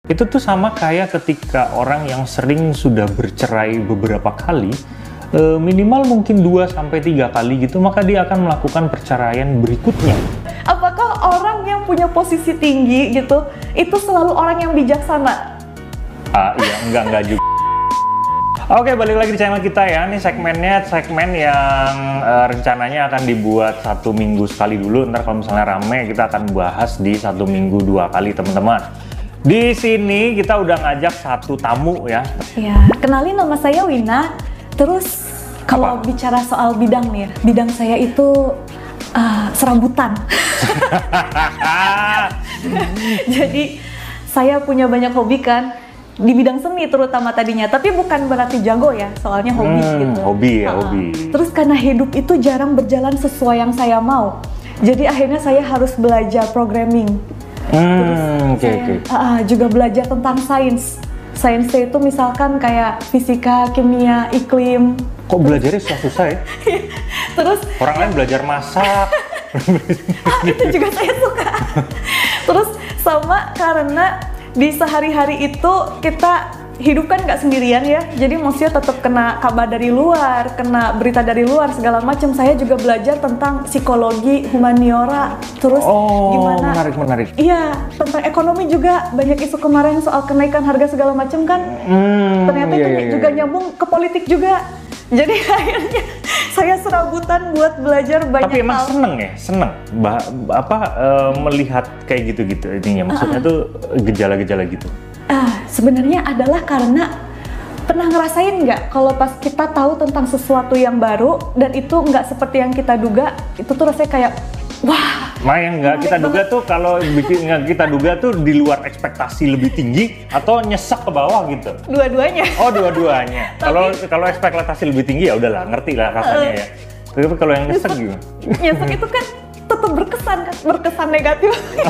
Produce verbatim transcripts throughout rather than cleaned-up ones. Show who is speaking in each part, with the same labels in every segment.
Speaker 1: Itu tuh sama kayak ketika orang yang sering sudah bercerai beberapa kali, eh, minimal mungkin dua sampai tiga kali gitu, maka dia akan melakukan perceraian berikutnya.
Speaker 2: Apakah orang yang punya posisi tinggi gitu, itu selalu orang yang bijaksana?
Speaker 1: Ah iya, enggak, enggak juga. Oke, balik lagi di channel kita ya. Ini segmennya segmen yang uh, rencananya akan dibuat satu minggu sekali dulu. Ntar kalau misalnya rame, kita akan bahas di satu minggu dua kali, teman-teman. Di sini kita udah ngajak satu tamu ya.
Speaker 2: Ya, kenalin, nama saya Wina. Terus kalau bicara soal bidang nih, bidang saya itu uh, serabutan. Jadi saya punya banyak hobi kan. Di bidang seni terutama tadinya, tapi bukan berarti jago ya, soalnya hobi
Speaker 1: hmm,
Speaker 2: gitu.
Speaker 1: Hobi ya, uh, hobi.
Speaker 2: Terus karena hidup itu jarang berjalan sesuai yang saya mau, jadi akhirnya saya harus belajar programming.
Speaker 1: Hmm,
Speaker 2: Terus
Speaker 1: okay,
Speaker 2: saya
Speaker 1: okay.
Speaker 2: Uh, juga belajar tentang sains. Sainsnya itu misalkan kayak fisika, kimia, iklim.
Speaker 1: Kok belajarnya susah-susah ya?
Speaker 2: Terus
Speaker 1: orang lain belajar masak.
Speaker 2: ah, itu juga saya suka. Terus sama karena di sehari-hari itu kita hidup kan nggak sendirian ya, jadi maksudnya tetap kena kabar dari luar, kena berita dari luar segala macam. Saya juga belajar tentang psikologi, humaniora, terus
Speaker 1: oh,
Speaker 2: gimana?
Speaker 1: menarik menarik.
Speaker 2: Iya, tentang ekonomi juga banyak isu kemarin soal kenaikan harga segala macam kan.
Speaker 1: Hmm,
Speaker 2: Ternyata
Speaker 1: iya,
Speaker 2: itu
Speaker 1: iya,
Speaker 2: juga
Speaker 1: iya.
Speaker 2: nyambung ke politik juga. Jadi akhirnya saya serabutan buat belajar banyak hal.
Speaker 1: Tapi emang seneng ya, seneng bah, apa uh, melihat kayak gitu-gitu intinya. Maksudnya uh, tuh gejala-gejala gitu.
Speaker 2: Ah, uh, sebenarnya adalah karena pernah ngerasain nggak kalau pas kita tahu tentang sesuatu yang baru dan itu nggak seperti yang kita duga, itu tuh rasanya kayak wah.
Speaker 1: Nah, yang nggak kita duga tuh kalau bikin nggak kita duga tuh di luar ekspektasi lebih tinggi atau nyesek ke bawah gitu.
Speaker 2: Dua-duanya.
Speaker 1: Oh, dua-duanya. Kalau kalau ekspektasi lebih tinggi ya udahlah, ngerti lah rasanya uh, ya. Tapi kalau yang nyesek gimana?
Speaker 2: Nyesek itu kan tetap berkesan kan, berkesan negatif.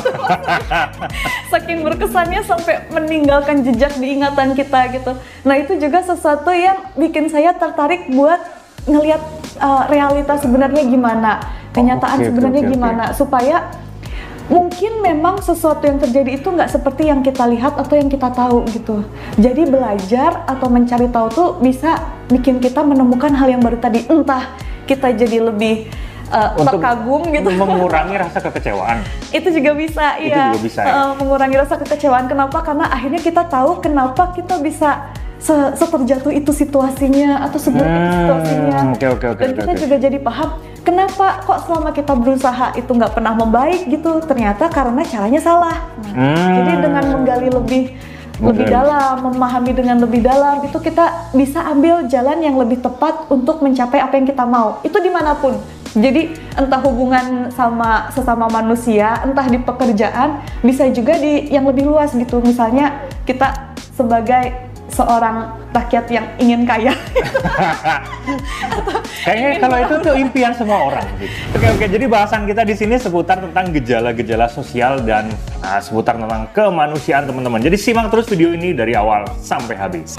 Speaker 2: Saking berkesannya sampai meninggalkan jejak di ingatan kita gitu. Nah, itu juga sesuatu yang bikin saya tertarik buat ngelihat uh, realitas sebenarnya gimana. Kenyataan
Speaker 1: okay,
Speaker 2: sebenarnya
Speaker 1: okay, okay,
Speaker 2: gimana okay. Supaya mungkin memang sesuatu yang terjadi itu nggak seperti yang kita lihat atau yang kita tahu gitu. Jadi belajar atau mencari tahu tuh bisa bikin kita menemukan hal yang baru tadi. Entah kita jadi lebih uh,
Speaker 1: untuk
Speaker 2: terkagum gitu,
Speaker 1: mengurangi rasa kekecewaan.
Speaker 2: Itu juga bisa,
Speaker 1: itu
Speaker 2: iya.
Speaker 1: Juga bisa, ya?
Speaker 2: uh, mengurangi rasa kekecewaan. Kenapa? Karena akhirnya kita tahu kenapa kita bisa se seterjatuh itu situasinya atau seburuk hmm, itu situasinya.
Speaker 1: Okay, okay, okay,
Speaker 2: Dan kita
Speaker 1: okay.
Speaker 2: juga jadi paham kenapa kok selama kita berusaha itu nggak pernah membaik gitu. Ternyata karena caranya salah. Nah,
Speaker 1: hmm.
Speaker 2: Jadi dengan menggali lebih okay. lebih dalam, memahami dengan lebih dalam, itu kita bisa ambil jalan yang lebih tepat untuk mencapai apa yang kita mau. Itu dimanapun. Jadi entah hubungan sama sesama manusia, entah di pekerjaan, bisa juga di yang lebih luas gitu. Misalnya kita sebagai seorang rakyat yang ingin kaya.
Speaker 1: Kayaknya kalau itu tuh impian semua orang. Gitu. Oke oke, jadi bahasan kita di sini seputar tentang gejala-gejala sosial dan nah, seputar tentang kemanusiaan teman-teman. Jadi simak terus video ini dari awal sampai habis.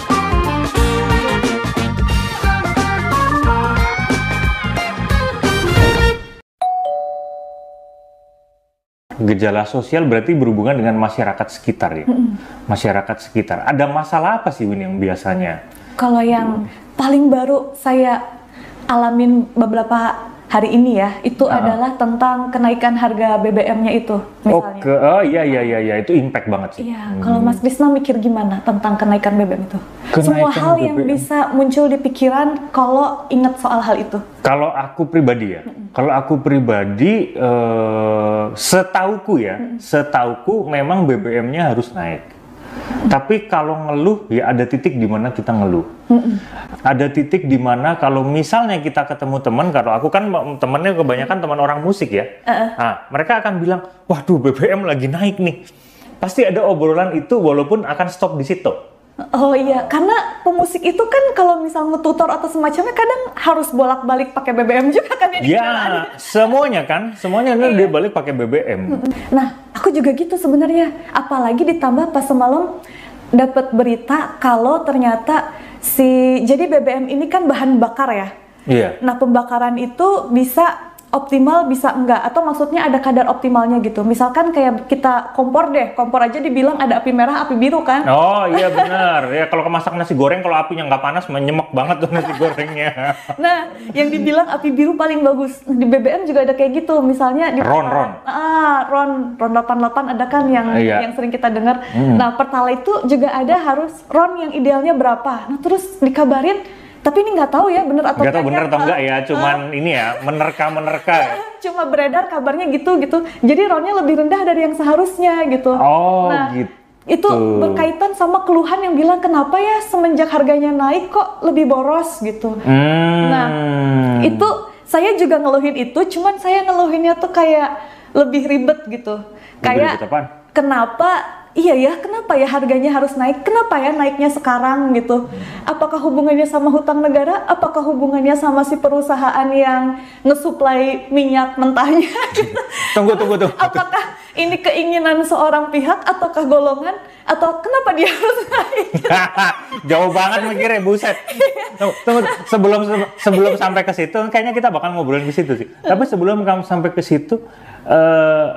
Speaker 1: Gejala sosial berarti berhubungan dengan masyarakat sekitar ya, mm-hmm. masyarakat sekitar. Ada masalah apa sih Win yang biasanya?
Speaker 2: Kalau yang hmm. paling baru saya alamin beberapa hari ini ya, itu uh-huh. adalah tentang kenaikan harga B B M-nya itu, misalnya.
Speaker 1: Oh, ke, oh iya iya iya iya, itu impact banget sih.
Speaker 2: Iya, hmm. Kalau Mas Krisna mikir gimana tentang kenaikan B B M itu? Kenaikan Semua hal B B M yang bisa muncul di pikiran kalau ingat soal hal itu.
Speaker 1: Kalau aku pribadi ya, mm-hmm. kalau aku pribadi, uh, setauku ya, mm-hmm. setauku memang B B M-nya harus naik. Mm-hmm. Tapi kalau ngeluh ya ada titik di mana kita ngeluh. Mm-hmm. Ada titik di mana kalau misalnya kita ketemu teman, kalau aku kan temennya kebanyakan teman orang musik ya, uh-uh. nah, mereka akan bilang, waduh B B M lagi naik nih. Pasti ada obrolan itu walaupun akan stop di situ.
Speaker 2: Oh iya, karena pemusik itu kan kalau misal ngetutor atau semacamnya kadang harus bolak-balik pakai B B M juga kan ya?
Speaker 1: Ya, semuanya kan, semuanya kan dia balik pakai B B M.
Speaker 2: Nah, aku juga gitu sebenarnya. Apalagi ditambah pas semalam dapat berita kalau ternyata si jadi B B M ini kan bahan bakar ya.
Speaker 1: Iya.
Speaker 2: Nah, pembakaran itu bisa optimal bisa enggak, atau maksudnya ada kadar optimalnya gitu. Misalkan kayak kita kompor deh, kompor aja dibilang ada api merah, api biru kan.
Speaker 1: Oh iya benar, ya kalau kemasak nasi goreng kalau apinya nggak panas menyemek banget tuh nasi gorengnya.
Speaker 2: Nah, yang dibilang api biru paling bagus. Di B B M juga ada kayak gitu, misalnya di
Speaker 1: Ron, Ron.
Speaker 2: Ah, Ron, Ron delapan puluh delapan ada kan yang
Speaker 1: iya.
Speaker 2: yang sering kita dengar.
Speaker 1: Hmm.
Speaker 2: Nah, Pertalite itu juga ada harus Ron yang idealnya berapa. Nah, terus dikabarin, tapi ini nggak tahu ya bener atau
Speaker 1: nggak tahu bener atau enggak ya, cuman uh, ini ya menerka-menerka ya.
Speaker 2: Cuma beredar kabarnya gitu gitu. Jadi Ronnya lebih rendah dari yang seharusnya gitu.
Speaker 1: Oh,
Speaker 2: nah,
Speaker 1: gitu.
Speaker 2: Itu berkaitan sama keluhan yang bilang kenapa ya semenjak harganya naik kok lebih boros gitu.
Speaker 1: Hmm.
Speaker 2: Nah, itu saya juga ngeluhin itu, cuman saya ngeluhinnya tuh kayak lebih ribet gitu.
Speaker 1: Lebih
Speaker 2: Kayak
Speaker 1: ribet apaan?
Speaker 2: Kenapa iya ya, kenapa ya harganya harus naik? Kenapa ya naiknya sekarang gitu? Apakah hubungannya sama hutang negara? Apakah hubungannya sama si perusahaan yang ngesuplai minyak mentahnya? Gitu?
Speaker 1: Tunggu, tunggu, tunggu.
Speaker 2: Apakah ini keinginan seorang pihak ataukah golongan? Atau kenapa dia harus naik?
Speaker 1: Jauh banget mikirnya, buset. Tunggu, tunggu. Sebelum sebelum sampai ke situ, kayaknya kita bakal ngobrolin ke situ sih. Tapi sebelum kamu sampai ke situ, uh,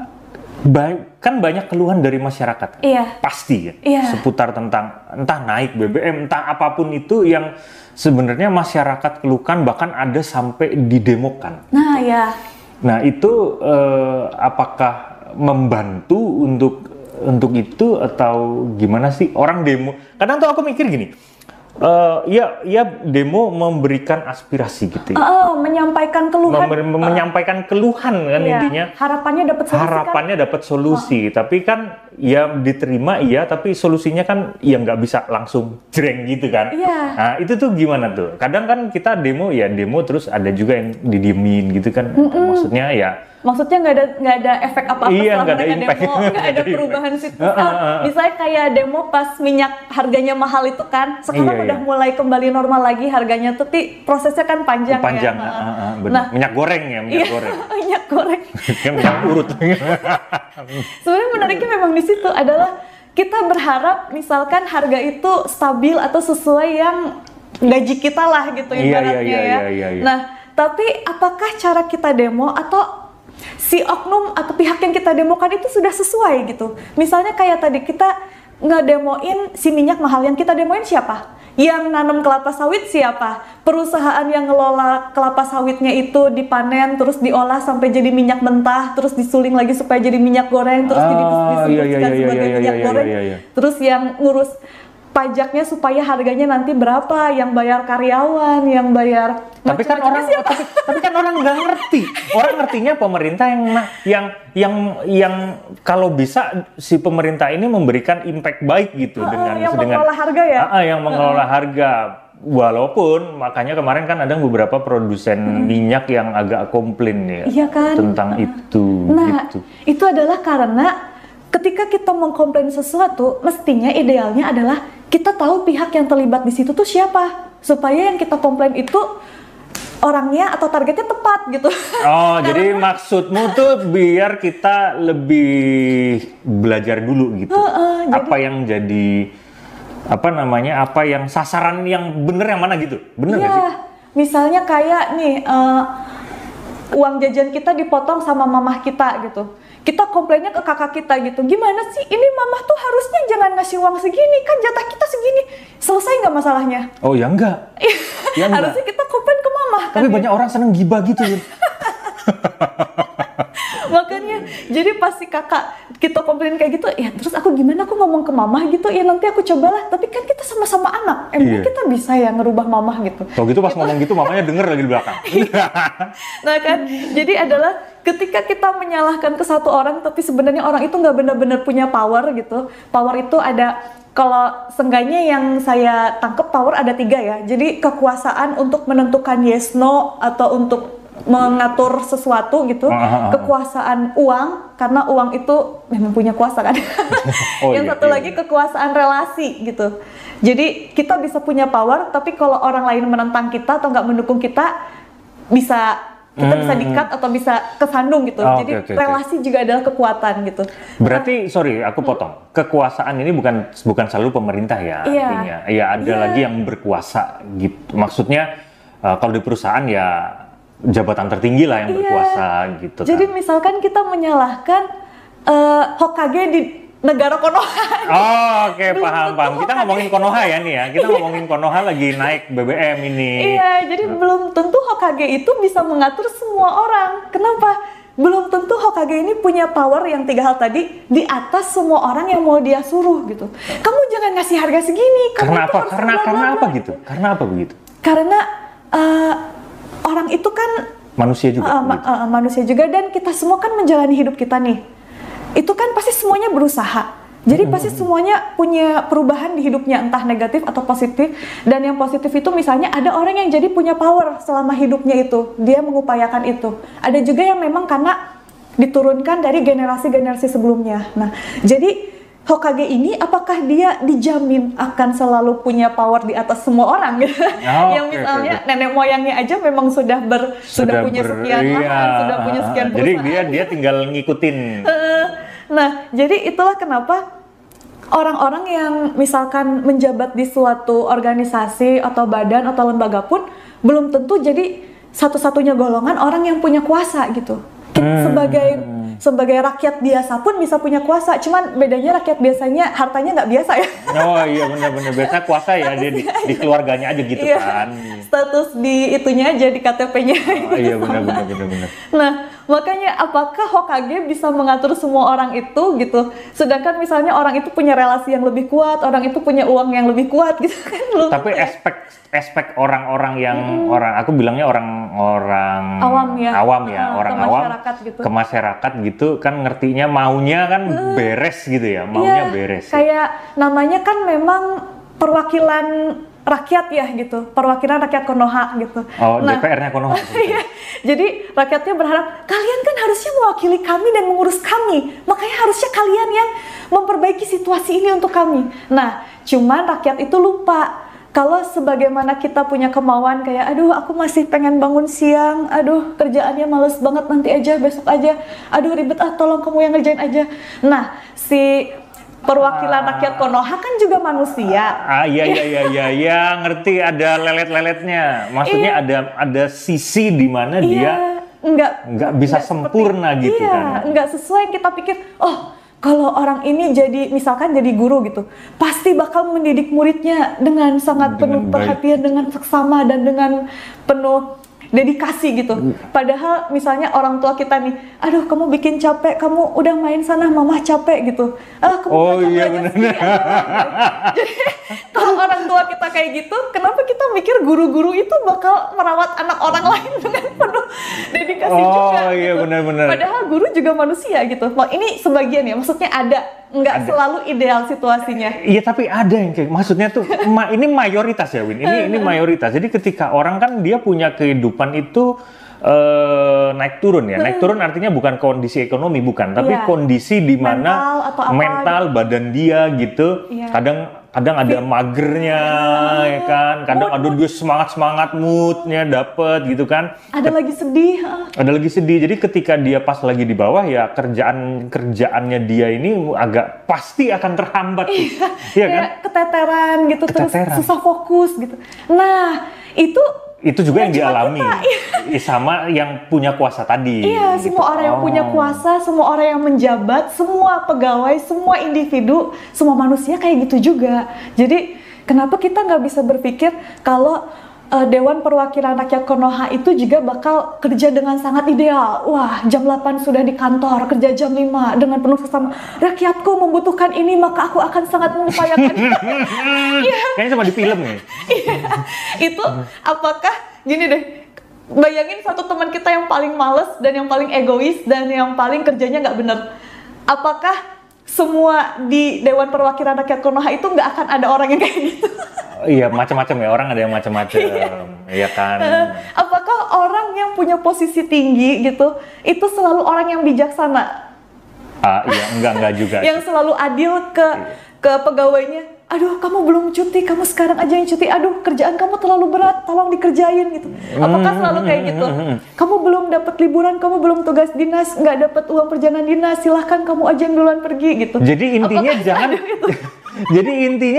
Speaker 1: Ba- kan banyak keluhan dari masyarakat,
Speaker 2: iya.
Speaker 1: pasti ya,
Speaker 2: iya.
Speaker 1: seputar tentang entah naik B B M, entah apapun itu yang sebenarnya masyarakat keluhkan, bahkan ada sampai didemokan.
Speaker 2: Nah ya.
Speaker 1: Nah itu eh, apakah membantu untuk untuk itu atau gimana sih orang demo? Kadang tuh aku mikir gini. Uh, ya, ya demo memberikan aspirasi gitu ya.
Speaker 2: Uh, uh, menyampaikan keluhan.
Speaker 1: Mem- uh, menyampaikan keluhan kan
Speaker 2: iya.
Speaker 1: intinya.
Speaker 2: Harapannya dapat solusi.
Speaker 1: Harapannya
Speaker 2: kan?
Speaker 1: dapat solusi, uh. tapi kan ya diterima iya, tapi solusinya kan ya nggak bisa langsung jreng gitu kan.
Speaker 2: Iya.
Speaker 1: Nah itu tuh gimana tuh? Kadang kan kita demo ya demo terus ada juga yang didiemin gitu kan.
Speaker 2: Mm-mm.
Speaker 1: Maksudnya ya.
Speaker 2: Maksudnya nggak ada nggak ada efek apa-apa
Speaker 1: iya,
Speaker 2: setelah mereka
Speaker 1: impact.
Speaker 2: demo, nggak ada perubahan situ. Uh, uh, uh. Misalnya kayak demo pas minyak harganya mahal itu kan, sekarang
Speaker 1: iya,
Speaker 2: udah
Speaker 1: iya.
Speaker 2: mulai kembali normal lagi harganya, tapi prosesnya kan panjang,
Speaker 1: panjang
Speaker 2: ya.
Speaker 1: Uh, uh, uh, bener.
Speaker 2: Nah,
Speaker 1: minyak goreng ya, minyak
Speaker 2: iya,
Speaker 1: goreng.
Speaker 2: minyak goreng.
Speaker 1: minyak urut.
Speaker 2: Sebenarnya menariknya memang di situ adalah kita berharap misalkan harga itu stabil atau sesuai yang gaji kita lah gitu ibaratnya
Speaker 1: iya, iya,
Speaker 2: ya.
Speaker 1: Iya, iya, iya.
Speaker 2: Nah, tapi apakah cara kita demo atau si oknum atau pihak yang kita demokan itu sudah sesuai gitu? Misalnya kayak tadi kita ngedemoin si minyak mahal, yang kita demoin siapa? Yang nanam kelapa sawit siapa? Perusahaan yang ngelola kelapa sawitnya itu dipanen terus diolah sampai jadi minyak mentah, terus disuling lagi supaya jadi minyak goreng, terus
Speaker 1: ah,
Speaker 2: disebutkan
Speaker 1: iya, iya, iya,
Speaker 2: sebagai
Speaker 1: iya,
Speaker 2: minyak
Speaker 1: iya,
Speaker 2: goreng.
Speaker 1: iya, iya.
Speaker 2: Terus yang ngurus pajaknya supaya harganya nanti berapa, yang bayar karyawan, yang bayar.
Speaker 1: Tapi kan orang, tapi, tapi kan orang nggak ngerti. Orang ngertinya pemerintah yang yang yang yang kalau bisa si pemerintah ini memberikan impact baik gitu
Speaker 2: uh,
Speaker 1: dengan
Speaker 2: yang
Speaker 1: dengan
Speaker 2: mengelola harga ya.
Speaker 1: Uh, uh, yang mengelola uh. harga. Walaupun makanya kemarin kan ada beberapa produsen hmm. minyak yang agak komplain ya
Speaker 2: iya kan?
Speaker 1: tentang uh. itu.
Speaker 2: Nah,
Speaker 1: gitu.
Speaker 2: itu adalah karena ketika kita mengkomplain sesuatu, mestinya idealnya adalah kita tahu pihak yang terlibat di situ tuh siapa, supaya yang kita komplain itu orangnya atau targetnya tepat gitu.
Speaker 1: Oh, jadi maksudmu tuh biar kita lebih belajar dulu gitu.
Speaker 2: Uh, uh,
Speaker 1: apa
Speaker 2: jadi,
Speaker 1: yang jadi apa namanya? Apa yang sasaran yang bener yang mana gitu? Bener nggak
Speaker 2: iya,
Speaker 1: sih?
Speaker 2: Misalnya kayak nih uh, uang jajan kita dipotong sama mamah kita gitu. Kita komplainnya ke kakak kita gitu, gimana sih ini mamah tuh harusnya jangan ngasih uang segini, kan jatah kita segini, selesai nggak masalahnya?
Speaker 1: Oh ya enggak,
Speaker 2: ya enggak. Harusnya kita komplain ke mamah kan.
Speaker 1: Tapi banyak ya? Orang seneng gibah gitu ya.
Speaker 2: Makanya jadi pas si kakak kita komplain kayak gitu, ya terus aku gimana, aku ngomong ke mamah gitu, ya nanti aku cobalah, tapi kan kita sama-sama anak, emang iya. kita bisa ya ngerubah mamah gitu.
Speaker 1: Kalau gitu pas gitu. Ngomong gitu mamanya denger lagi di belakang.
Speaker 2: Nah kan, jadi adalah ketika kita menyalahkan ke satu orang, tapi sebenarnya orang itu nggak benar-benar punya power gitu. Power itu ada, kalau seenggaknya yang saya tangkap power ada tiga ya. Jadi kekuasaan untuk menentukan yes no atau untuk mengatur sesuatu gitu, ah, ah, ah. kekuasaan uang karena uang itu memang punya kuasa kan. Oh, yang iya, satu iya. lagi kekuasaan relasi gitu. Jadi kita bisa punya power, tapi kalau orang lain menentang kita atau nggak mendukung kita, bisa kita hmm. bisa dikat atau bisa kesandung gitu. Oh, jadi okay, okay, relasi okay. juga adalah kekuatan gitu.
Speaker 1: Berarti sorry aku potong. Hmm. Kekuasaan ini bukan bukan selalu pemerintah ya,
Speaker 2: yeah.
Speaker 1: artinya. Ya ada yeah. lagi yang berkuasa gitu. Maksudnya uh, kalau di perusahaan ya jabatan tertinggi lah yang
Speaker 2: Iya.
Speaker 1: berkuasa gitu kan.
Speaker 2: Jadi misalkan kita menyalahkan uh, Hokage di negara Konoha.
Speaker 1: Oh, oke,
Speaker 2: Belum
Speaker 1: paham,
Speaker 2: tentu
Speaker 1: paham. Kita
Speaker 2: Hokage.
Speaker 1: ngomongin Konoha ya nih ya. Kita ngomongin Konoha lagi naik B B M ini.
Speaker 2: Iya, jadi belum tentu Hokage itu bisa mengatur semua orang. Kenapa? Belum tentu Hokage ini punya power yang tiga hal tadi di atas semua orang yang mau dia suruh gitu. Kamu jangan ngasih harga segini. kamu
Speaker 1: Karena
Speaker 2: itu
Speaker 1: apa?
Speaker 2: harus
Speaker 1: Karena
Speaker 2: bla, bla,
Speaker 1: karena
Speaker 2: bla.
Speaker 1: apa gitu? Karena apa begitu?
Speaker 2: Karena uh, orang itu kan
Speaker 1: Manusia juga.
Speaker 2: uh, ma-
Speaker 1: begitu.
Speaker 2: uh, manusia juga, dan kita semua kan menjalani hidup kita nih. Itu kan pasti semuanya berusaha. Jadi pasti semuanya punya perubahan di hidupnya, entah negatif atau positif. Dan yang positif itu misalnya ada orang yang jadi punya power selama hidupnya itu, dia mengupayakan itu. Ada juga yang memang karena diturunkan dari generasi-generasi sebelumnya. Nah, jadi Hokage ini apakah dia dijamin akan selalu punya power di atas semua orang gitu?
Speaker 1: Oh,
Speaker 2: yang
Speaker 1: oke,
Speaker 2: misalnya
Speaker 1: oke, oke.
Speaker 2: nenek moyangnya aja memang sudah ber sudah, punya
Speaker 1: ber-
Speaker 2: sekian
Speaker 1: iya.
Speaker 2: lahan, sudah punya sekian
Speaker 1: Jadi
Speaker 2: perusahaan.
Speaker 1: dia dia tinggal ngikutin.
Speaker 2: Eh, Nah, jadi itulah kenapa orang-orang yang misalkan menjabat di suatu organisasi atau badan atau lembaga pun belum tentu jadi satu-satunya golongan orang yang punya kuasa gitu. Kita
Speaker 1: Hmm.
Speaker 2: sebagai sebagai rakyat biasa pun bisa punya kuasa, cuman bedanya rakyat biasanya hartanya nggak biasa ya.
Speaker 1: Oh iya benar-benar biasa kuasa ya dia di, di keluarganya aja gitu
Speaker 2: Iya.
Speaker 1: kan.
Speaker 2: Status di itunya aja, di K T P-nya.
Speaker 1: Oh, iya benar-benar benar-benar.
Speaker 2: Nah, makanya apakah Hokage bisa mengatur semua orang itu gitu? Sedangkan misalnya orang itu punya relasi yang lebih kuat, orang itu punya uang yang lebih kuat gitu kan? Belum
Speaker 1: Tapi
Speaker 2: tentu ya.
Speaker 1: aspek aspek orang-orang yang orang aku bilangnya orang-orang
Speaker 2: Awam ya.
Speaker 1: awam ya,
Speaker 2: Ah,
Speaker 1: orang
Speaker 2: ke
Speaker 1: awam
Speaker 2: masyarakat gitu.
Speaker 1: ke masyarakat gitu kan ngertinya maunya kan beres gitu ya, maunya
Speaker 2: Iya,
Speaker 1: beres. Ya.
Speaker 2: kayak namanya kan memang perwakilan rakyat ya gitu, perwakilan rakyat Konoha gitu.
Speaker 1: Oh,
Speaker 2: Nah,
Speaker 1: D P R-nya Konoha.
Speaker 2: Iya, jadi rakyatnya berharap kalian kan harusnya mewakili kami dan mengurus kami, makanya harusnya kalian yang memperbaiki situasi ini untuk kami. Nah, cuman rakyat itu lupa kalau sebagaimana kita punya kemauan kayak, aduh aku masih pengen bangun siang, aduh kerjaannya males banget, nanti aja, besok aja, aduh ribet ah, tolong kamu yang ngerjain aja. Nah, si perwakilan rakyat Konoha kan juga manusia.
Speaker 1: Ah iya iya iya iya ya, ngerti ada lelet-leletnya. Maksudnya
Speaker 2: Iya.
Speaker 1: ada ada sisi di mana dia
Speaker 2: Iya, nggak
Speaker 1: nggak bisa
Speaker 2: nggak
Speaker 1: sempurna gitu
Speaker 2: iya,
Speaker 1: kan.
Speaker 2: nggak sesuai yang kita pikir. Oh, kalau orang ini jadi misalkan jadi guru gitu, pasti bakal mendidik muridnya dengan sangat penuh
Speaker 1: Dengan baik.
Speaker 2: perhatian, dengan seksama dan dengan penuh dedikasi gitu. Padahal misalnya orang tua kita nih, aduh kamu bikin capek, kamu udah main sana, mama capek gitu. Ah, kamu
Speaker 1: Oh
Speaker 2: belajar-
Speaker 1: iya,
Speaker 2: belajar
Speaker 1: benar.
Speaker 2: sendiri aja." Jadi kalau orang tua kita kayak gitu, kenapa kita mikir guru-guru itu bakal merawat anak orang lain dengan penuh dedikasi
Speaker 1: Oh,
Speaker 2: juga
Speaker 1: iya,
Speaker 2: gitu.
Speaker 1: benar-benar.
Speaker 2: Padahal guru juga manusia gitu. Nah, ini sebagian ya, maksudnya ada, nggak
Speaker 1: Ada.
Speaker 2: selalu ideal situasinya.
Speaker 1: Iya tapi ada yang kayak maksudnya tuh ma- ini mayoritas ya Win. Ini ini mayoritas. Jadi ketika orang kan dia punya kehidupan itu eh, naik turun ya. Naik turun artinya bukan kondisi ekonomi bukan, tapi
Speaker 2: Iya.
Speaker 1: kondisi di
Speaker 2: Mental
Speaker 1: mana
Speaker 2: atau apa
Speaker 1: mental badan dia gitu.
Speaker 2: Iya.
Speaker 1: Kadang kadang ada magernya ya kan. Kadang ada dia semangat-semangat moodnya dapet gitu kan.
Speaker 2: Ada lagi sedih. ah.
Speaker 1: Ada lagi sedih. Jadi ketika dia pas lagi di bawah ya kerjaan kerjaannya dia ini agak pasti akan terhambat. tuh. Iya kan?
Speaker 2: Kayak keteteran gitu,
Speaker 1: Keteteran.
Speaker 2: terus susah fokus gitu. Nah, itu
Speaker 1: Itu juga yang
Speaker 2: nggak cuma
Speaker 1: dialami
Speaker 2: kita,
Speaker 1: Ih, sama yang punya kuasa tadi.
Speaker 2: Iya,
Speaker 1: gitu.
Speaker 2: semua orang yang punya
Speaker 1: Oh.
Speaker 2: kuasa, semua orang yang menjabat, semua pegawai, semua individu, semua manusia kayak gitu juga. Jadi, kenapa kita nggak bisa berpikir kalau uh, Dewan Perwakilan Rakyat Konoha itu juga bakal kerja dengan sangat ideal. Wah, jam delapan sudah di kantor, kerja jam lima dengan penuh seksama. Rakyatku membutuhkan ini, maka aku akan sangat mengupayakan.
Speaker 1: Kayaknya cuma di film ya.
Speaker 2: Iya, itu apakah gini deh, bayangin satu teman kita yang paling males dan yang paling egois dan yang paling kerjanya nggak bener. Apakah semua di Dewan Perwakilan Rakyat Konoha itu nggak akan ada orang yang kayak gitu?
Speaker 1: Iya, macam-macam ya. Orang ada yang macam-macam. Iya kan.
Speaker 2: Eh, Apakah orang yang punya posisi tinggi gitu, itu selalu orang yang bijaksana,
Speaker 1: Ah, iya, enggak enggak juga.
Speaker 2: yang selalu adil ke ke pegawainya? Aduh, kamu belum cuti, kamu sekarang aja yang cuti. Aduh, kerjaan kamu terlalu berat, tolong dikerjain gitu. Apakah selalu kayak gitu? Kamu belum dapat liburan, kamu belum tugas dinas, nggak dapat uang perjalanan dinas, silahkan kamu aja yang duluan pergi gitu.
Speaker 1: Jadi intinya
Speaker 2: Apakah
Speaker 1: jangan
Speaker 2: ada gitu?
Speaker 1: Jadi intinya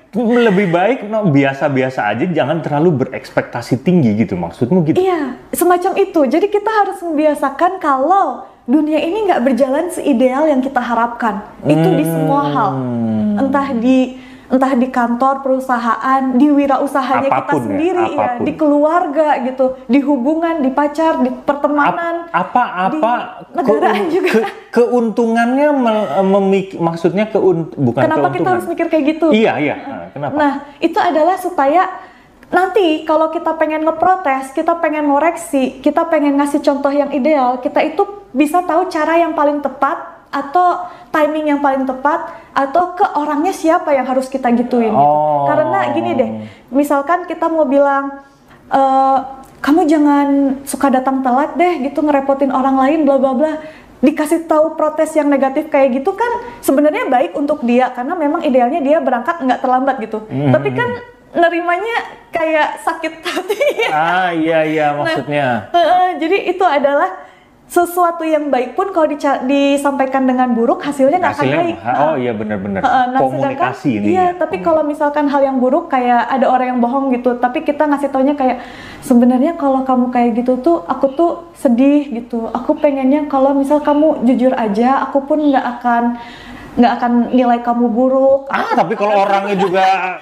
Speaker 1: lebih baik no, biasa-biasa aja, jangan terlalu berekspektasi tinggi gitu, maksudmu gitu?
Speaker 2: Iya, semacam itu. Jadi kita harus membiasakan kalau dunia ini nggak berjalan seideal yang kita harapkan. Itu di semua hal, entah di entah di kantor, perusahaan, di wirausahanya kita
Speaker 1: Apapun ya,
Speaker 2: sendiri, ya,
Speaker 1: apapun.
Speaker 2: di keluarga gitu, di hubungan, di pacar, di pertemanan,
Speaker 1: Apa-apa
Speaker 2: di negaraan juga.
Speaker 1: ke- keuntungannya me- memik- maksudnya keun bukan
Speaker 2: Kenapa kita
Speaker 1: keuntungan.
Speaker 2: harus mikir kayak gitu?
Speaker 1: Iya, iya. Nah, kenapa?
Speaker 2: Nah, itu adalah supaya nanti kalau kita pengen ngeprotes, kita pengen ngoreksi, kita pengen ngasih contoh yang ideal, kita itu bisa tahu cara yang paling tepat atau timing yang paling tepat atau ke orangnya siapa yang harus kita gituin gitu.
Speaker 1: Oh.
Speaker 2: Karena gini deh, misalkan kita mau bilang e, kamu jangan suka datang telat deh gitu, ngerepotin orang lain bla bla bla. Dikasih tahu protes yang negatif kayak gitu kan sebenarnya baik untuk dia karena memang idealnya dia berangkat nggak terlambat gitu.
Speaker 1: Hmm.
Speaker 2: Tapi kan nerimanya kayak sakit hati.
Speaker 1: Ah, iya iya maksudnya.
Speaker 2: Nah, uh, jadi itu adalah sesuatu yang baik pun kalau dica- disampaikan dengan buruk hasilnya nggak akan
Speaker 1: Hasilnya,
Speaker 2: baik.
Speaker 1: oh iya benar-benar.
Speaker 2: Uh, uh, nah,
Speaker 1: Komunikasi
Speaker 2: sedangkan-
Speaker 1: ini.
Speaker 2: Iya,
Speaker 1: ya.
Speaker 2: tapi kalau misalkan hal yang buruk kayak ada orang yang bohong gitu, tapi kita ngasih taunya kayak sebenarnya kalau kamu kayak gitu tuh aku tuh sedih gitu. Aku pengennya kalau misal kamu jujur aja, aku pun nggak akan nggak akan nilai kamu buruk.
Speaker 1: Ah, tapi kalau orangnya juga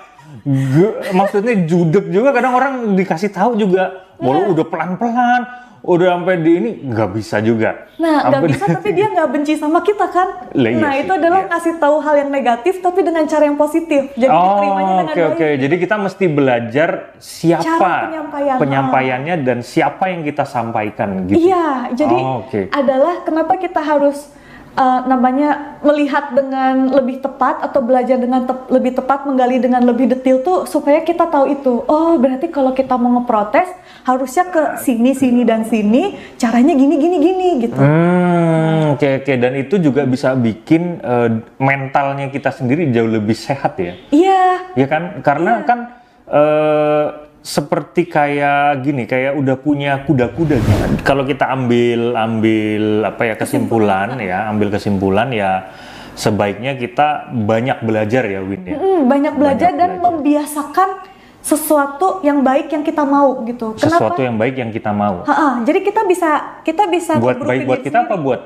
Speaker 1: ge- maksudnya judek juga, kadang orang dikasih tahu juga, walau udah pelan-pelan, udah sampai di ini nggak bisa juga.
Speaker 2: Nah, nggak
Speaker 1: Sampai
Speaker 2: bisa tapi dia nggak benci sama kita kan?
Speaker 1: Lah, iya
Speaker 2: nah,
Speaker 1: sih,
Speaker 2: itu adalah
Speaker 1: iya.
Speaker 2: ngasih tahu hal yang negatif tapi dengan cara yang positif. Jadi diterimanya
Speaker 1: Oh,
Speaker 2: dengan
Speaker 1: oke
Speaker 2: baik.
Speaker 1: oke. Jadi kita mesti belajar siapa
Speaker 2: Cara penyampaian.
Speaker 1: penyampaiannya dan siapa yang kita sampaikan gitu.
Speaker 2: Iya, jadi
Speaker 1: Oh, oke.
Speaker 2: adalah kenapa kita harus uh, namanya melihat dengan lebih tepat atau belajar dengan tep- lebih tepat, menggali dengan lebih detail tuh supaya kita tahu itu. Oh, berarti kalau kita mau ngeprotes harusnya ke sini, sini dan sini, caranya gini, gini, gini gitu.
Speaker 1: Hmm, oke oke. Dan itu juga bisa bikin eh, mentalnya kita sendiri jauh lebih sehat ya.
Speaker 2: Iya.
Speaker 1: Ya kan? Karena kan eh, seperti kayak gini, kayak udah punya kuda-kuda gitu. Kalau kita ambil ambil apa ya kesimpulan ya, ambil kesimpulan ya sebaiknya kita banyak belajar ya Win ya.
Speaker 2: Mm, banyak belajar
Speaker 1: Banyak
Speaker 2: dan
Speaker 1: belajar.
Speaker 2: membiasakan sesuatu yang baik yang kita mau gitu.
Speaker 1: Sesuatu
Speaker 2: Kenapa?
Speaker 1: yang baik yang kita mau.
Speaker 2: Ha-ha, jadi kita bisa kita bisa
Speaker 1: Buat
Speaker 2: ngeburukin
Speaker 1: baik buat
Speaker 2: diri
Speaker 1: kita
Speaker 2: sendiri.
Speaker 1: apa buat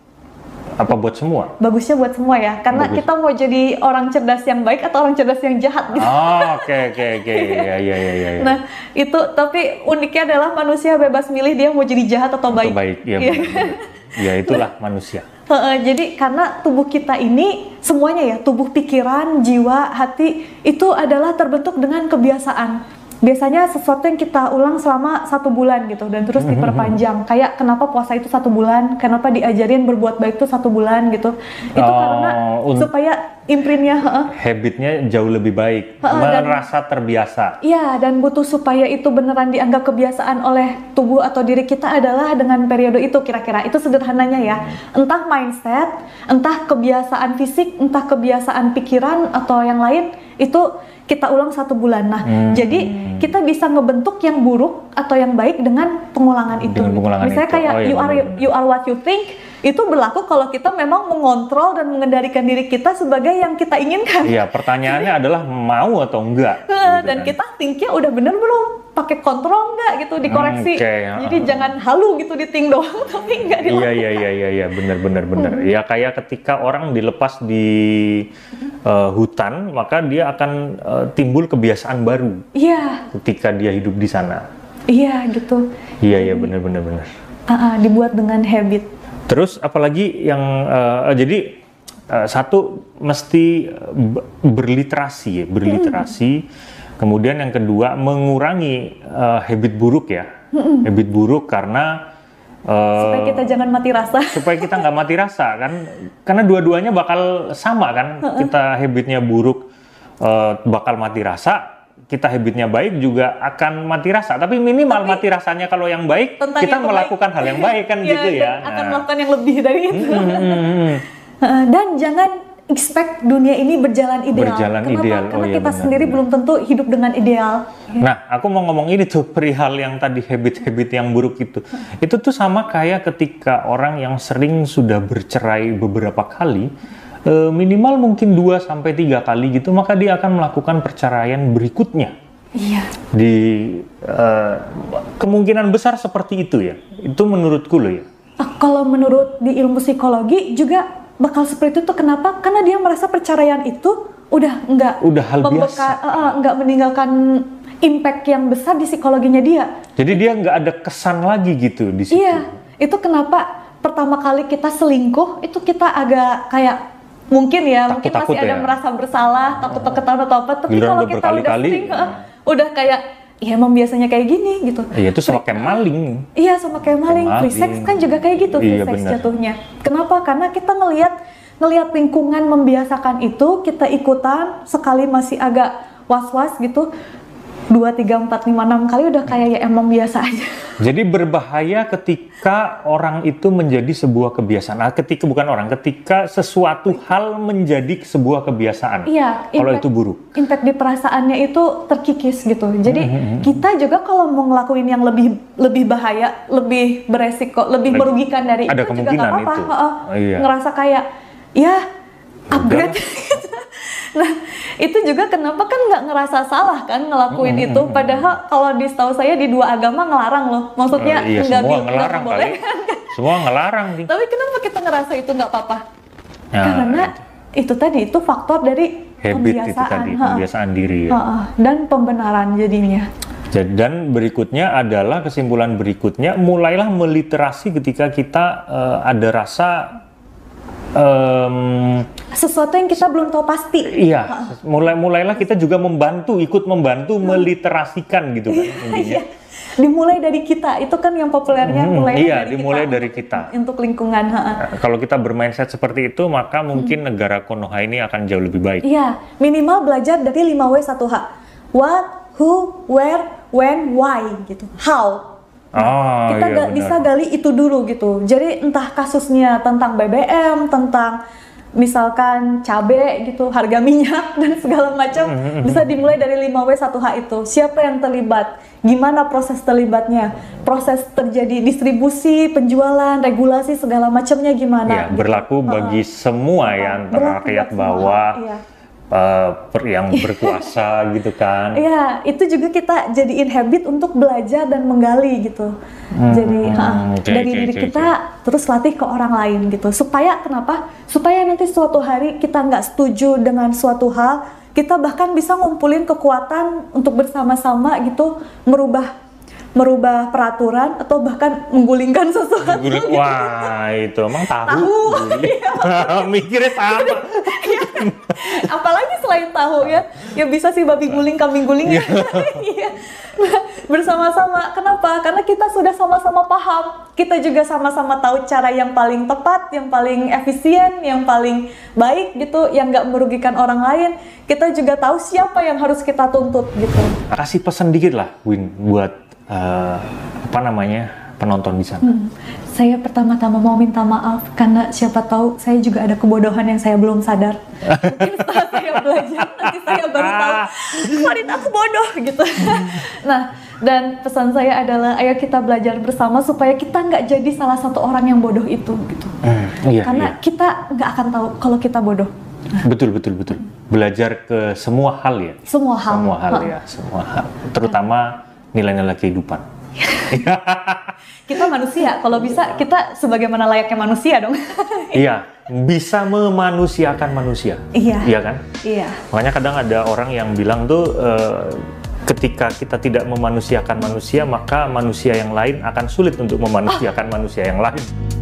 Speaker 1: apa buat semua?
Speaker 2: Bagusnya buat semua ya, karena
Speaker 1: Bagus.
Speaker 2: kita mau jadi orang cerdas yang baik atau orang cerdas yang jahat gitu.
Speaker 1: Oh, oke oke oke. Ya ya ya ya. ya.
Speaker 2: Nah, itu tapi uniknya adalah manusia bebas milih dia mau jadi jahat atau baik.
Speaker 1: Atau baik. Ya,
Speaker 2: Iya.
Speaker 1: benar-benar. Ya itulah manusia.
Speaker 2: Heeh, jadi karena tubuh kita ini semuanya ya, tubuh, pikiran, jiwa, hati itu adalah terbentuk dengan kebiasaan. Biasanya sesuatu yang kita ulang selama satu bulan gitu dan terus diperpanjang. Kayak kenapa puasa itu satu bulan, kenapa diajarin berbuat baik itu satu bulan gitu. Itu
Speaker 1: Oh,
Speaker 2: karena
Speaker 1: un-
Speaker 2: supaya imprintnya, heeh,
Speaker 1: Habitnya jauh lebih baik,
Speaker 2: Ha-ha, dan-
Speaker 1: merasa terbiasa.
Speaker 2: iya, dan butuh supaya itu beneran dianggap kebiasaan oleh tubuh atau diri kita adalah dengan periode itu kira-kira. Itu sederhananya ya. Entah mindset, entah kebiasaan fisik, entah kebiasaan pikiran atau yang lain, itu kita ulang satu bulan. Nah,
Speaker 1: Hmm.
Speaker 2: jadi kita bisa ngebentuk yang buruk atau yang baik dengan pengulangan itu.
Speaker 1: Dengan pengulangan
Speaker 2: Misalnya
Speaker 1: itu.
Speaker 2: kayak
Speaker 1: Oh, iya,
Speaker 2: you are
Speaker 1: benar-benar.
Speaker 2: you are what you think, itu berlaku kalau kita memang mengontrol dan mengendalikan diri kita sebagai yang kita inginkan.
Speaker 1: Iya, pertanyaannya adalah mau atau enggak.
Speaker 2: Nah,
Speaker 1: gitu
Speaker 2: dan
Speaker 1: kan.
Speaker 2: kita thinknya udah bener belum, pakai kontrol nggak gitu, dikoreksi.
Speaker 1: Hmm, oke, ya.
Speaker 2: Jadi jangan halu gitu di think doang tapi nggak
Speaker 1: Iya
Speaker 2: dilakukan.
Speaker 1: iya iya iya iya benar benar benar.
Speaker 2: Hmm.
Speaker 1: Ya kayak ketika orang dilepas di uh, hutan, maka dia akan uh, timbul kebiasaan baru
Speaker 2: Iya,
Speaker 1: ketika dia hidup di sana.
Speaker 2: iya gitu.
Speaker 1: Iya iya benar benar benar.
Speaker 2: Ah, ah, dibuat dengan habit.
Speaker 1: Terus apalagi yang uh, jadi uh, satu mesti uh, b- berliterasi ya, berliterasi. Kemudian yang kedua mengurangi uh, habit buruk ya, habit buruk karena uh,
Speaker 2: Supaya kita jangan mati rasa.
Speaker 1: supaya kita nggak mati rasa kan, karena dua-duanya bakal sama kan. Kita habitnya buruk uh, bakal mati rasa, kita habitnya baik juga akan mati rasa, tapi minimal
Speaker 2: Tapi
Speaker 1: mati rasanya kalau yang baik
Speaker 2: tentang
Speaker 1: kita
Speaker 2: itu
Speaker 1: melakukan hal yang baik kan
Speaker 2: Iya,
Speaker 1: gitu
Speaker 2: dan
Speaker 1: ya.
Speaker 2: akan
Speaker 1: Nah.
Speaker 2: melakukan yang lebih dari itu.
Speaker 1: Hmm, hmm, hmm.
Speaker 2: Ah, dan jangan expect dunia ini berjalan ideal.
Speaker 1: Berjalan
Speaker 2: Kenapa?
Speaker 1: ideal. Oh,
Speaker 2: Karena
Speaker 1: iya,
Speaker 2: kita
Speaker 1: benar,
Speaker 2: sendiri
Speaker 1: benar.
Speaker 2: belum tentu hidup dengan ideal.
Speaker 1: Nah, aku mau ngomong ini tuh perihal yang tadi habit-habit yang buruk itu. Itu tuh sama kayak ketika orang yang sering sudah bercerai beberapa kali, e, minimal mungkin dua sampai tiga kali gitu, maka dia akan melakukan perceraian berikutnya.
Speaker 2: Iya.
Speaker 1: Di e, kemungkinan besar seperti itu ya. Itu menurutku loh ya.
Speaker 2: Ah, kalau menurut di ilmu psikologi juga bakal seperti itu tuh, kenapa? Karena dia merasa perceraian itu udah nggak
Speaker 1: udah hal biasa,
Speaker 2: uh, uh, nggak meninggalkan impact yang besar di psikologinya dia.
Speaker 1: Jadi dia nggak ada kesan lagi gitu di situ.
Speaker 2: Iya, itu kenapa pertama kali kita selingkuh itu kita agak kayak mungkin ya,
Speaker 1: Takut,
Speaker 2: mungkin masih
Speaker 1: takut
Speaker 2: ada
Speaker 1: ya?
Speaker 2: merasa bersalah, takut takut atau apa. Tapi
Speaker 1: Giliran
Speaker 2: kalau
Speaker 1: udah
Speaker 2: kita udah
Speaker 1: berkali-kali,
Speaker 2: sering,
Speaker 1: ya.
Speaker 2: uh, udah kayak ya emang biasanya kayak gini gitu.
Speaker 1: Iya, itu sama kayak maling.
Speaker 2: Iya, sama kayak maling.
Speaker 1: Kayak
Speaker 2: Free sex
Speaker 1: maling.
Speaker 2: kan juga kayak gitu, free
Speaker 1: Iya,
Speaker 2: sex
Speaker 1: benar.
Speaker 2: jatuhnya. Kenapa? Karena kita ngelihat ngelihat lingkungan membiasakan itu, kita ikutan, sekali masih agak was-was gitu. dua, tiga, empat, lima, enam kali udah kayak ya emang biasa aja.
Speaker 1: Jadi berbahaya ketika orang itu menjadi sebuah kebiasaan. Nah, ketika bukan orang, ketika sesuatu hal menjadi sebuah kebiasaan.
Speaker 2: Iya,
Speaker 1: Kalau
Speaker 2: impact-
Speaker 1: itu buruk.
Speaker 2: Impact di perasaannya itu terkikis gitu. Jadi kita juga kalau mau ngelakuin yang lebih lebih bahaya, lebih beresiko, lebih
Speaker 1: Lagi-
Speaker 2: merugikan dari
Speaker 1: ada
Speaker 2: itu juga
Speaker 1: kemungkinan
Speaker 2: nggak apa-apa.
Speaker 1: itu.
Speaker 2: Heeh.
Speaker 1: Oh, iya.
Speaker 2: Ngerasa kayak ya upgrade. Nah, itu juga kenapa kan nggak ngerasa salah kan ngelakuin itu. Padahal kalau di setahu saya di dua agama ngelarang loh. Maksudnya
Speaker 1: Eh, iya,
Speaker 2: nggak
Speaker 1: semua
Speaker 2: bi- nggak
Speaker 1: ngelarang kali.
Speaker 2: dibolehkan.
Speaker 1: Semua ngelarang nih.
Speaker 2: Tapi kenapa kita ngerasa itu nggak apa-apa?
Speaker 1: Nah,
Speaker 2: Karena itu tadi itu faktor dari
Speaker 1: habit itu
Speaker 2: pembiasaan.
Speaker 1: tadi,
Speaker 2: Heeh.
Speaker 1: pembiasaan diri ya.
Speaker 2: Heeh. Dan pembenaran jadinya.
Speaker 1: Jadi, dan berikutnya adalah kesimpulan berikutnya, mulailah meliterasi ketika kita eh, ada rasa em,
Speaker 2: Sesuatu yang kita belum tahu pasti.
Speaker 1: iya, mulai mulailah kita juga membantu, ikut membantu meliterasikan gitu kan intinya.
Speaker 2: Iya. Dimulai dari kita, itu kan yang populernya
Speaker 1: Hmm,
Speaker 2: mulai
Speaker 1: iya,
Speaker 2: dari
Speaker 1: dimulai
Speaker 2: kita.
Speaker 1: dari kita.
Speaker 2: Untuk lingkungan. heeh.
Speaker 1: Nah, kalau kita bermindset seperti itu, maka mungkin negara Konoha ini akan jauh lebih baik.
Speaker 2: Iya, minimal belajar dari lima W satu H. What, who, where, when, why gitu. How.
Speaker 1: Oh,
Speaker 2: Kita
Speaker 1: iya,
Speaker 2: nggak
Speaker 1: benar.
Speaker 2: bisa gali itu dulu gitu. Jadi entah kasusnya tentang B B M, tentang misalkan cabe gitu, harga minyak dan segala macam, bisa dimulai dari lima W satu H itu. Siapa yang terlibat? Gimana proses terlibatnya? Proses terjadi distribusi, penjualan, regulasi segala macamnya gimana?
Speaker 1: Iya, berlaku bagi semua ya, antara
Speaker 2: Berlaku
Speaker 1: rakyat
Speaker 2: buat semua.
Speaker 1: bawah,
Speaker 2: Iya.
Speaker 1: eh, per- yang berkuasa gitu kan.
Speaker 2: Iya, itu juga kita jadiin habit untuk belajar dan menggali gitu. Jadi ha,
Speaker 1: oke,
Speaker 2: dari
Speaker 1: oke,
Speaker 2: diri
Speaker 1: oke,
Speaker 2: kita terus latih ke orang lain gitu. Supaya kenapa? Supaya nanti suatu hari kita nggak setuju dengan suatu hal, kita bahkan bisa ngumpulin kekuatan untuk bersama-sama gitu merubah merubah peraturan atau bahkan menggulingkan sesuatu.
Speaker 1: Guling-
Speaker 2: gitu.
Speaker 1: Wah, itu emang tahu.
Speaker 2: Tahu.
Speaker 1: guling. Mikirnya sama.
Speaker 2: Apalagi selain tahu ya, ya bisa sih babi guling, kambing guling ya. Iya. Nah, bersama-sama. Kenapa? Karena kita sudah sama-sama paham. Kita juga sama-sama tahu cara yang paling tepat, yang paling efisien, yang paling baik gitu, yang nggak merugikan orang lain. Kita juga tahu siapa yang harus kita tuntut gitu.
Speaker 1: Kasih pesan dikit lah, Win, buat eh, apa namanya penonton di sana.
Speaker 2: Hmm. Saya pertama-tama mau minta maaf karena siapa tahu saya juga ada kebodohan yang saya belum sadar. Mungkin setelah saya belajar nanti saya baru tahu, Farid aku bodoh gitu. Nah, dan pesan saya adalah ayo kita belajar bersama supaya kita nggak jadi salah satu orang yang bodoh itu gitu.
Speaker 1: Hmm, iya,
Speaker 2: Karena
Speaker 1: iya.
Speaker 2: kita nggak akan tahu kalau kita bodoh.
Speaker 1: Betul, betul, betul. Belajar ke semua hal ya.
Speaker 2: Semua hal.
Speaker 1: Semua hal
Speaker 2: Ha.
Speaker 1: ya, semua hal. Terutama nilai-nilai kehidupan.
Speaker 2: Kita manusia, kalau bisa kita sebagaimana layaknya manusia dong.
Speaker 1: Iya, bisa memanusiakan manusia.
Speaker 2: Iya.
Speaker 1: Iya kan?
Speaker 2: Iya.
Speaker 1: Makanya kadang ada orang yang bilang tuh eh, ketika kita tidak memanusiakan manusia, maka manusia yang lain akan sulit untuk memanusiakan manusia yang lain.